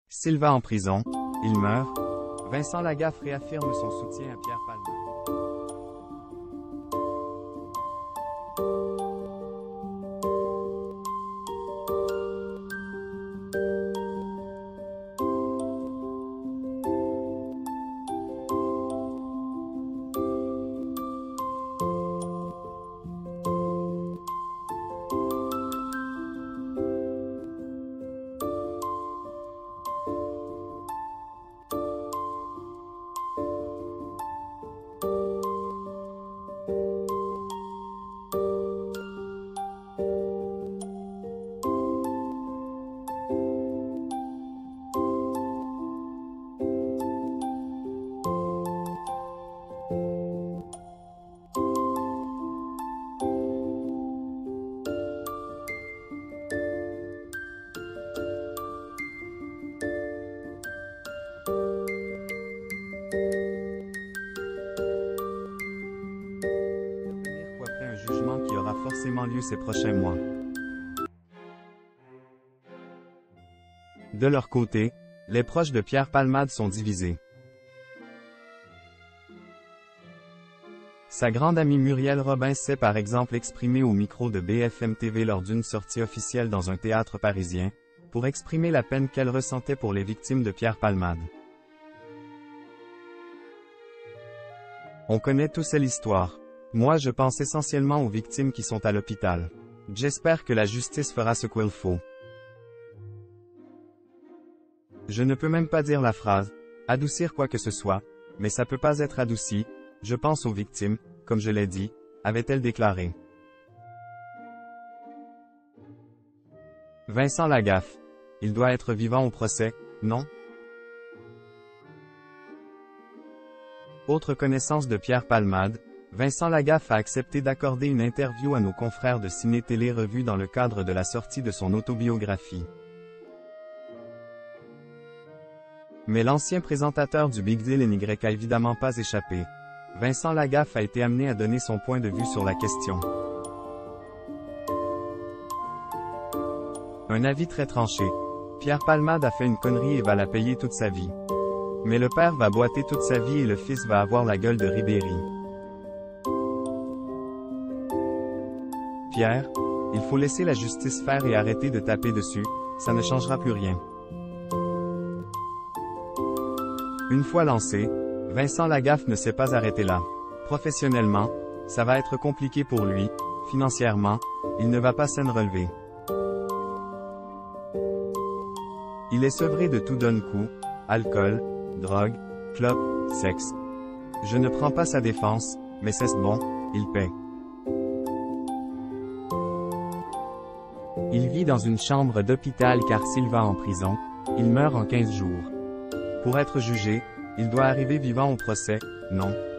Silva en prison, il meurt. Vincent Lagaffe réaffirme son soutien à Pierre Palmade. Après un jugement qui aura forcément lieu ces prochains mois. De leur côté, les proches de Pierre Palmade sont divisés. Sa grande amie Muriel Robin s'est par exemple exprimée au micro de BFM TV lors d'une sortie officielle dans un théâtre parisien, pour exprimer la peine qu'elle ressentait pour les victimes de Pierre Palmade. On connaît tous l'histoire. Moi je pense essentiellement aux victimes qui sont à l'hôpital. J'espère que la justice fera ce qu'il faut. Je ne peux même pas dire la phrase « adoucir quoi que ce soit », mais ça peut pas être adouci, je pense aux victimes, comme je l'ai dit, avait-elle déclaré. Vincent Lagaffe. Il doit être vivant au procès, non? Autre connaissance de Pierre Palmade, Vincent Lagaffe a accepté d'accorder une interview à nos confrères de Ciné Télé Revue dans le cadre de la sortie de son autobiographie. Mais l'ancien présentateur du Big Deal n'y a évidemment pas échappé. Vincent Lagaffe a été amené à donner son point de vue sur la question. Un avis très tranché. Pierre Palmade a fait une connerie et va la payer toute sa vie. Mais le père va boiter toute sa vie et le fils va avoir la gueule de Ribéry. Pierre, il faut laisser la justice faire et arrêter de taper dessus, ça ne changera plus rien. Une fois lancé, Vincent Lagaffe ne s'est pas arrêté là. Professionnellement, ça va être compliqué pour lui, financièrement, il ne va pas s'en relever. Il est sevré de tout donne-coup, alcool, drogue, clope, sexe. Je ne prends pas sa défense, mais c'est bon, il paie. Il vit dans une chambre d'hôpital car Silva en prison, il meurt en 15 jours. Pour être jugé, il doit arriver vivant au procès, non?